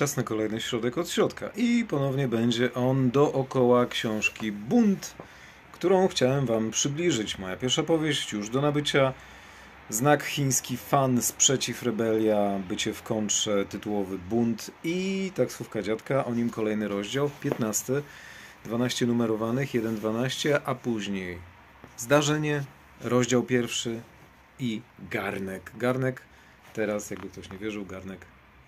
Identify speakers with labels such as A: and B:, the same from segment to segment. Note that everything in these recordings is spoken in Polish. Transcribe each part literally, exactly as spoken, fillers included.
A: Czas na kolejny środek od środka i ponownie będzie on dookoła książki Bunt, którą chciałem wam przybliżyć. Moja pierwsza powieść już do nabycia. Znak chiński, fan, sprzeciw, rebelia, bycie w kontrze, tytułowy Bunt i taksówka dziadka, o nim kolejny rozdział, piętnasty, dwanaście numerowanych, jeden dwanaście, a później zdarzenie, rozdział pierwszy i garnek. Garnek, teraz jakby ktoś nie wierzył, garnek.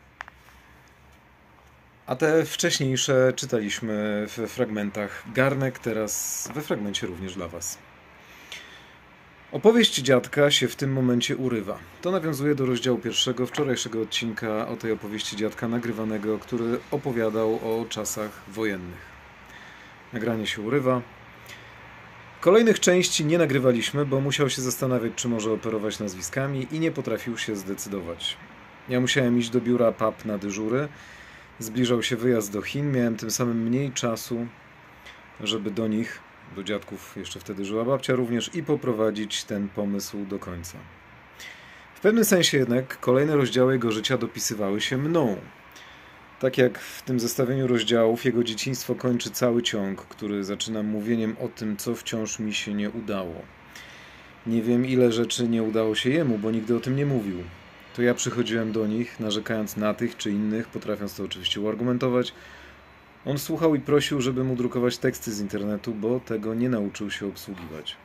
A: A te wcześniejsze czytaliśmy w fragmentach. Garnek teraz we fragmencie również dla was. Opowieść dziadka się w tym momencie urywa. To nawiązuje do rozdziału pierwszego, wczorajszego odcinka o tej opowieści dziadka nagrywanego, który opowiadał o czasach wojennych. Nagranie się urywa. Kolejnych części nie nagrywaliśmy, bo musiał się zastanawiać, czy może operować nazwiskami i nie potrafił się zdecydować. Ja musiałem iść do biura P A P na dyżury. Zbliżał się wyjazd do Chin, miałem tym samym mniej czasu, żeby do nich, do dziadków, jeszcze wtedy żyła babcia również, i poprowadzić ten pomysł do końca. W pewnym sensie jednak kolejne rozdziały jego życia dopisywały się mną. Tak jak w tym zestawieniu rozdziałów, jego dzieciństwo kończy cały ciąg, który zaczyna mówieniem o tym, co wciąż mi się nie udało. Nie wiem, ile rzeczy nie udało się jemu, bo nigdy o tym nie mówił. To ja przychodziłem do nich, narzekając na tych czy innych, potrafiąc to oczywiście uargumentować. On słuchał i prosił, żeby mu drukować teksty z internetu, bo tego nie nauczył się obsługiwać.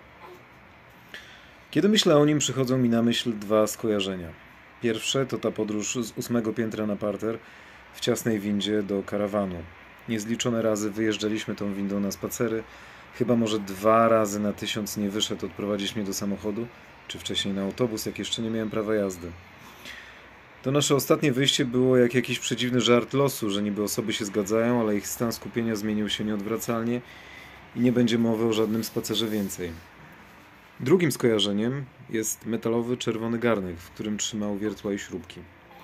A: Kiedy myślę o nim, przychodzą mi na myśl dwa skojarzenia. Pierwsze to ta podróż z ósmego piętra na parter w ciasnej windzie do karawanu. Niezliczone razy wyjeżdżaliśmy tą windą na spacery. Chyba może dwa razy na tysiąc nie wyszedł odprowadzić mnie do samochodu, czy wcześniej na autobus, jak jeszcze nie miałem prawa jazdy. To nasze ostatnie wyjście było jak jakiś przedziwny żart losu, że niby osoby się zgadzają, ale ich stan skupienia zmienił się nieodwracalnie i nie będzie mowy o żadnym spacerze więcej. Drugim skojarzeniem jest metalowy czerwony garnek, w którym trzymał wiertła i śrubki.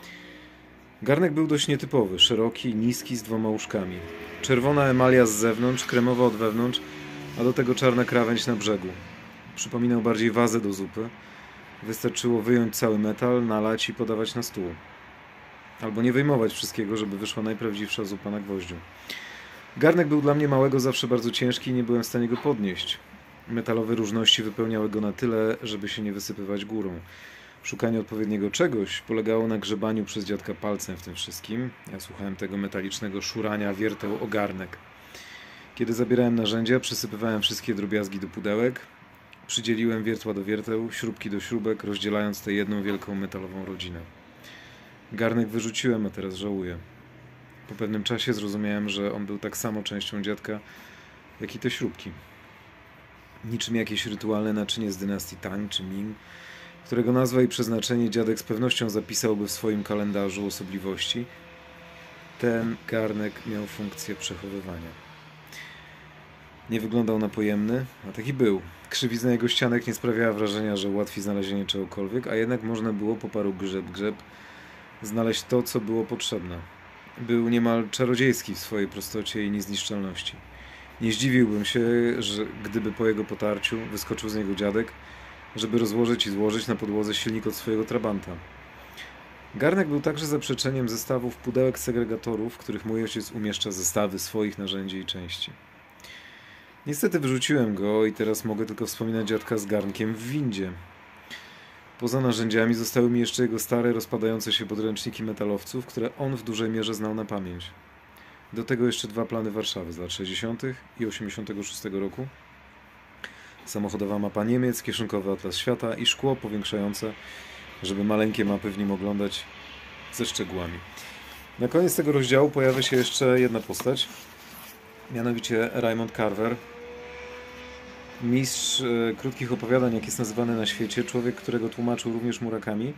A: Garnek był dość nietypowy, szeroki, niski, z dwoma łóżkami. Czerwona emalia z zewnątrz, kremowa od wewnątrz, a do tego czarna krawędź na brzegu. Przypominał bardziej wazę do zupy. Wystarczyło wyjąć cały metal, nalać i podawać na stół. Albo nie wyjmować wszystkiego, żeby wyszła najprawdziwsza zupa na gwoździu. Garnek był dla mnie małego zawsze bardzo ciężki i nie byłem w stanie go podnieść. Metalowe różności wypełniały go na tyle, żeby się nie wysypywać górą. Szukanie odpowiedniego czegoś polegało na grzebaniu przez dziadka palcem w tym wszystkim. Ja słuchałem tego metalicznego szurania wierteł o garnek. Kiedy zabierałem narzędzia, przysypywałem wszystkie drobiazgi do pudełek. Przydzieliłem wiertła do wierteł, śrubki do śrubek, rozdzielając tę jedną wielką metalową rodzinę. Garnek wyrzuciłem, a teraz żałuję. Po pewnym czasie zrozumiałem, że on był tak samo częścią dziadka, jak i te śrubki. Niczym jakieś rytualne naczynie z dynastii Tang czy Ming, którego nazwa i przeznaczenie dziadek z pewnością zapisałby w swoim kalendarzu osobliwości. Ten garnek miał funkcję przechowywania. Nie wyglądał na pojemny, a taki był. Krzywizna jego ścianek nie sprawiała wrażenia, że ułatwi znalezienie czegokolwiek, a jednak można było po paru grzeb-grzeb znaleźć to, co było potrzebne. Był niemal czarodziejski w swojej prostocie i niezniszczalności. Nie zdziwiłbym się, że gdyby po jego potarciu wyskoczył z niego dziadek, żeby rozłożyć i złożyć na podłodze silnik od swojego trabanta. Garnek był także zaprzeczeniem zestawów pudełek segregatorów, w których mój ojciec umieszcza zestawy swoich narzędzi i części. Niestety wyrzuciłem go i teraz mogę tylko wspominać dziadka z garnkiem w windzie. Poza narzędziami zostały mi jeszcze jego stare, rozpadające się podręczniki metalowców, które on w dużej mierze znał na pamięć. Do tego jeszcze dwa plany Warszawy z lat sześćdziesiątych i osiemdziesiątego szóstego roku. Samochodowa mapa Niemiec, kieszonkowy atlas świata i szkło powiększające, żeby maleńkie mapy w nim oglądać ze szczegółami. Na koniec tego rozdziału pojawia się jeszcze jedna postać, mianowicie Raymond Carver, mistrz e, krótkich opowiadań, jak jest nazywany na świecie, człowiek, którego tłumaczył również Murakami,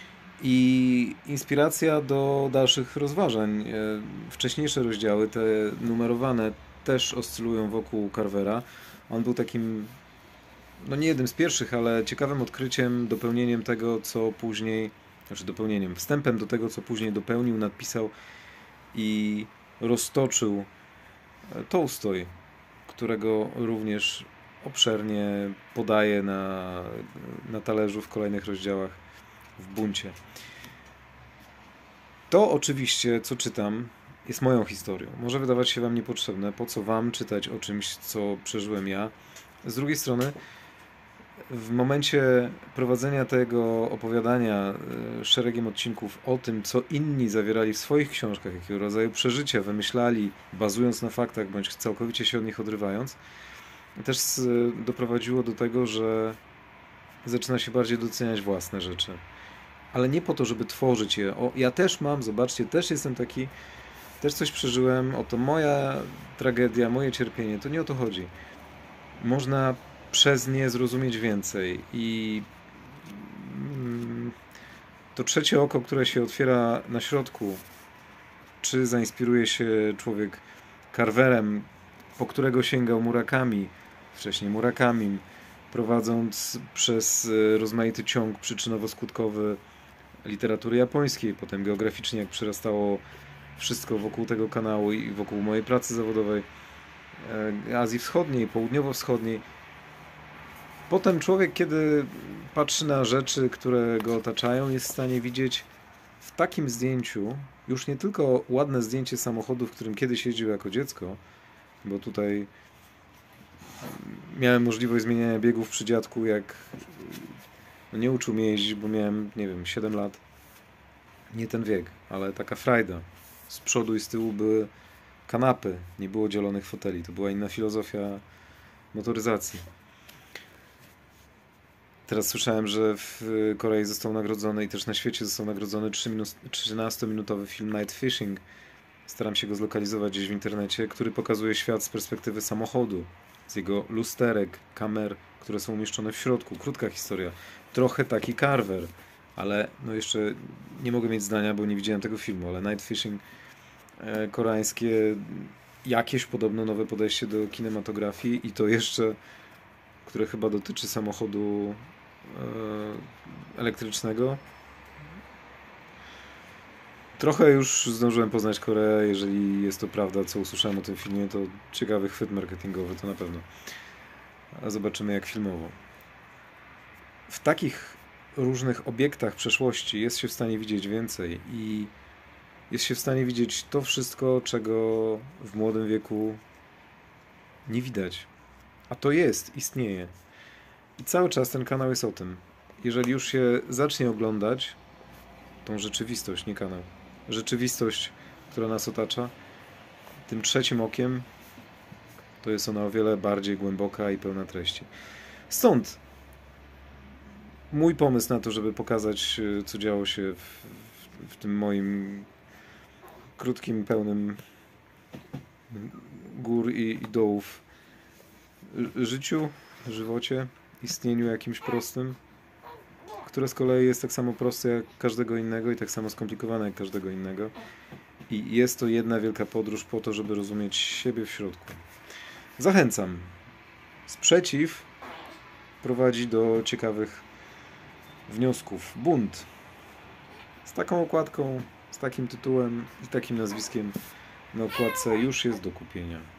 A: i inspiracja do dalszych rozważań. E, wcześniejsze rozdziały, te numerowane, też oscylują wokół Carvera. On był takim, no nie jednym z pierwszych, ale ciekawym odkryciem, dopełnieniem tego, co później, znaczy dopełnieniem, wstępem do tego, co później dopełnił, nadpisał i roztoczył Tolstoj, którego również obszernie podaje na, na talerzu w kolejnych rozdziałach w Buncie. To oczywiście, co czytam, jest moją historią. Może wydawać się wam niepotrzebne. Po co wam czytać o czymś, co przeżyłem ja? Z drugiej strony, w momencie prowadzenia tego opowiadania e, szeregiem odcinków o tym, co inni zawierali w swoich książkach, jakiego rodzaju przeżycia wymyślali, bazując na faktach, bądź całkowicie się od nich odrywając, też z- doprowadziło do tego, że zaczyna się bardziej doceniać własne rzeczy. Ale nie po to, żeby tworzyć je. O, ja też mam, zobaczcie, też jestem taki, też coś przeżyłem, oto moja tragedia, moje cierpienie, to nie o to chodzi. Można przez nie zrozumieć więcej i mm, to trzecie oko, które się otwiera na środku, czy zainspiruje się człowiek Carverem, po którego sięgał Murakami, wcześniej Murakamim, prowadząc przez e, rozmaity ciąg przyczynowo-skutkowy literatury japońskiej, potem geograficznie, jak przerastało wszystko wokół tego kanału i wokół mojej pracy zawodowej, e, Azji Wschodniej, Południowo-Wschodniej. Potem człowiek, kiedy patrzy na rzeczy, które go otaczają, jest w stanie widzieć w takim zdjęciu już nie tylko ładne zdjęcie samochodu, w którym kiedyś jeździł jako dziecko, bo tutaj miałem możliwość zmieniania biegów przy dziadku, jak no nie uczył mnie jeździć, bo miałem, nie wiem, siedem lat. Nie ten wiek, ale taka frajda. Z przodu i z tyłu były kanapy, nie było dzielonych foteli. To była inna filozofia motoryzacji. Teraz słyszałem, że w Korei został nagrodzony i też na świecie został nagrodzony trzynastominutowy film Night Fishing. Staram się go zlokalizować gdzieś w internecie, który pokazuje świat z perspektywy samochodu, z jego lusterek, kamer, które są umieszczone w środku. Krótka historia. Trochę taki Carver, ale no jeszcze nie mogę mieć zdania, bo nie widziałem tego filmu, ale Night Fishing e, koreańskie, jakieś podobno nowe podejście do kinematografii i to jeszcze, które chyba dotyczy samochodu e, elektrycznego. Trochę już zdążyłem poznać Koreę, jeżeli jest to prawda, co usłyszałem o tym filmie, to ciekawy chwyt marketingowy, to na pewno. A zobaczymy jak filmowo. W takich różnych obiektach przeszłości jest się w stanie widzieć więcej i jest się w stanie widzieć to wszystko, czego w młodym wieku nie widać. A to jest, istnieje. I cały czas ten kanał jest o tym. Jeżeli już się zacznie oglądać tą rzeczywistość, nie kanał, rzeczywistość, która nas otacza, tym trzecim okiem, to jest ona o wiele bardziej głęboka i pełna treści. Stąd mój pomysł na to, żeby pokazać, co działo się w, w, w tym moim krótkim, pełnym gór i, i dołów życiu, żywocie, istnieniu jakimś prostym, które z kolei jest tak samo proste jak każdego innego i tak samo skomplikowane jak każdego innego. I jest to jedna wielka podróż po to, żeby rozumieć siebie w środku. Zachęcam. Sprzeciw prowadzi do ciekawych wniosków. Bunt. Z taką okładką, z takim tytułem i takim nazwiskiem na okładce już jest do kupienia.